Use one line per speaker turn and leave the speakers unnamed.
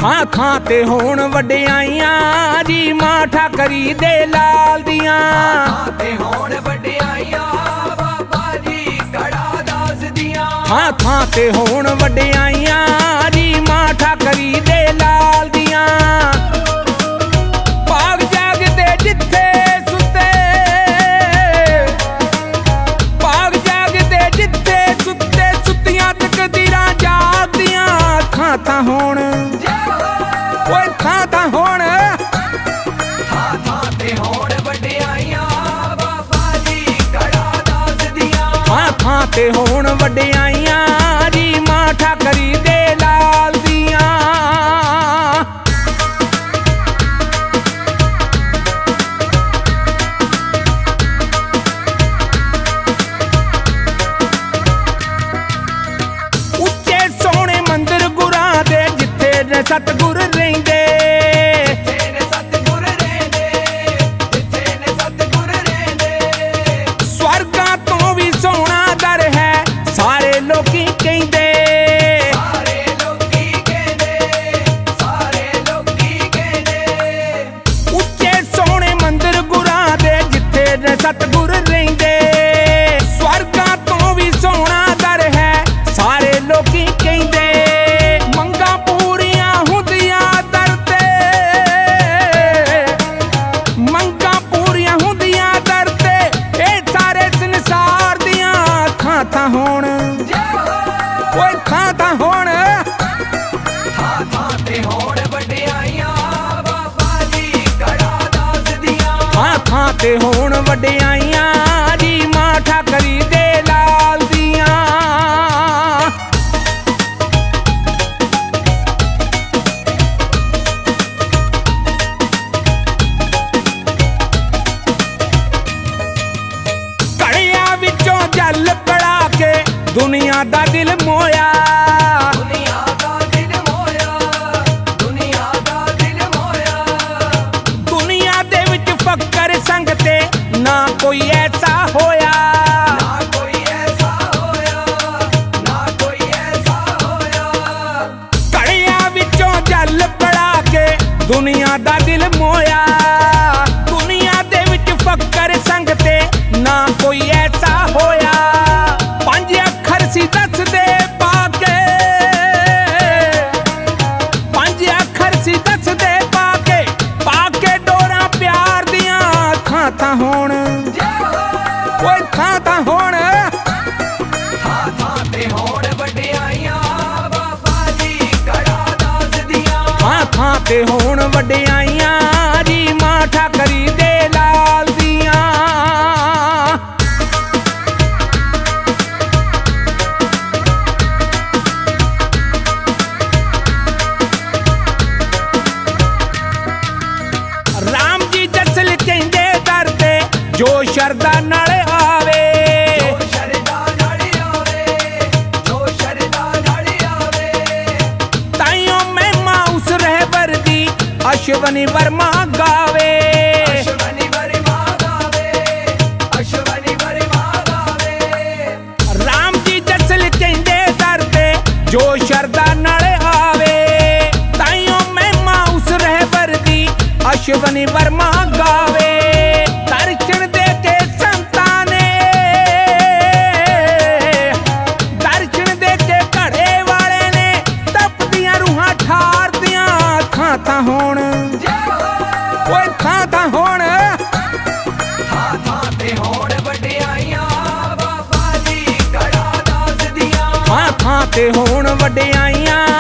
थां थां ते होण वडियाइयां जी मां ठाकरी दे लाल दियां।
थां ते होण वडियाइयां बाबा जी कड़ा दास दियां।
थां थां ते होण वडियाइयां जी मां ठाकरी दे लाल दियां। भाग जागदे जिथे सुते, भाग जागदे जिथे सुते, सुतियां तकदीरां जागदियां। थां थां होण ओए थां थां होण,
थां थां ते होण वडियाइयां बाबा जी कड़ा दास दियां।
थां थां ते होण वडियाइयां जी मां ठाकरी दे लाल दियां। उच्चे सोहणे मंदिर गुरां दे जिथे ने सतगुर रहिंदे। स्वर्गां तो भी सोहना दर है सारे लोकी कहिंदे।
सारे लोकी कहंदे, सारे लोकी कहंदे।
उच्चे सोहणे मंदिर गुरां दे जिथे ने सतगुर रहिंदे। स्वर्गां तो भी सोहना दर है सारे लोकी कहिंदे। मंगां पूरियां हुंदियां दर ते, मंगां पूरियां हुंदियां दर ते, ए सारे संसार दियां। थां थां होण ओए थां थां होण,
थां थां ते होण वडियाइयां बाबा जी कड़ा दास दियां।
थां थां ते होण वडियाइयां जी मां ठाकरी दे लाल दियां। कड़ियां विचों जल पड़ा के दुनिया दा दिल मोया।
दुनिया दा दिल मोया, दुनिया दा दिल मोया।
दुनिया दे विच फकर संग ते ना कोई ऐसा होया।
ना कोई ऐसा होया, ना कोई ऐसा होया।
कड़ियां विचों जल पड़ा के दुनिया दा दिल मोया। दुनिया दे विच फकर संग ते ना कोई ऐसा होया। पंज अखर सी दसदे पाके, पंज अखर सी दसदे पाके, पाके डोरां प्यार दियां। थां थां होण ओए थां थां होण,
थां थां ते होण वडियाइयां बाबा जी कड़ा दास दियां।
थां थां ते होण वडियाइयां जी मां ठाकरी दे लाल दियां। राम जी जसल कहंदे दर ते जो शरदा नाल आवे।
जो शरदा नाल आवे, जो शरदा नाल आवे।
ताइयों महिमा उस रहबर दी अश्वनी वर्मा गावे।
अश्वनी वर्मा गावे, अश्वनी वर्मा गावे।
राम जी जसल कहंदे दर ते जो शरदा नाल आवे। ताइयों महिमा उस रहबर दी अश्वनी वर्मा गावे। दर्शन दे के संतां ने, दर्शन दे के घड़े वाले ने तपदियां रूहां ठार दियां। थां थां होण ओए थां थां होण,
थां थां ते होण वडियाइयां बाबा जी कड़ा दास दियां।
थां थां ते होण वडियाइयां